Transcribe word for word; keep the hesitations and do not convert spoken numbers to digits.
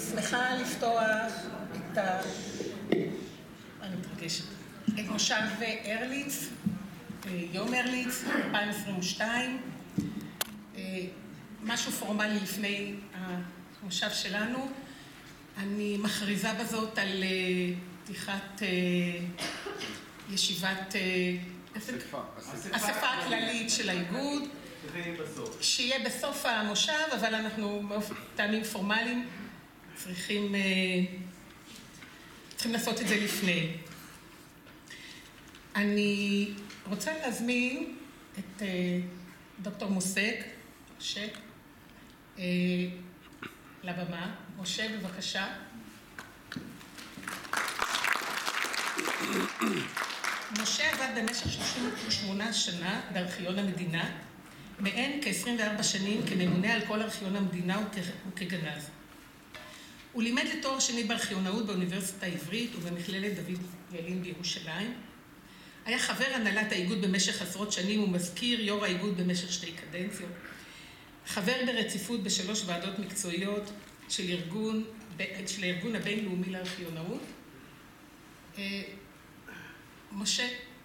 שמחה לפתוח את ה... אני מתרגשת. את מושב ארליץ, יום ארליץ, אלפיים עשרים ושתיים. משהו פורמלי לפני המושב שלנו. אני מכריזה בזאת על פתיחת ישיבת... אספה הכללית של האיגוד. שיהיה בסוף המושב, אבל אנחנו טעמים פורמליים צריכים, צריכים לעשות את זה לפני. אני רוצה להזמין את דוקטור מוסק, משה, לבמה. משה, בבקשה. משה עבד במשך שלושים ושמונה שנה בארכיון המדינה, מהן כ-עשרים וארבע שנים כממונה על כל ארכיון המדינה וכגנז. הוא לימד לתואר שני בארכיונאות באוניברסיטה העברית ובמכללת דוד ילין בירושלים. היה חבר הנהלת האיגוד במשך עשרות שנים ומזכיר יו"ר האיגוד במשך שתי קדנציות. חבר ברציפות בשלוש ועדות מקצועיות של ארגון, של הארגון הבינלאומי לארכיונאות. משה,